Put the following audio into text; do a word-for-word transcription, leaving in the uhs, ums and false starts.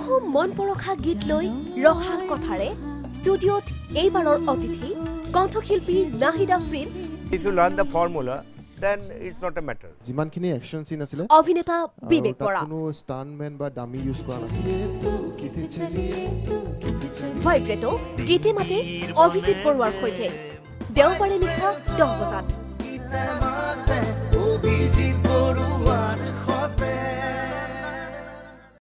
বহু মন পৰখা গীত লৈ ৰহা কথাৰে ষ্টুডিঅ'ত এইবাৰৰ অতিথি কণ্ঠশিল্পী Nahid Afrin. If you learn the formula, then it's not a matter. যিমানখিনি অ্যাকশন সিন আছিল অভিনেতা বিবেক বৰা, কোনো স্টান্টম্যান বা ডামি ইউজ কৰা নাছিল। ভাইব্ৰেটো গীতে মাতে অভিজিত বৰুৱাৰ সৈতে দেওবাৰে নিশা দহ বজাত। Abhijit Baruah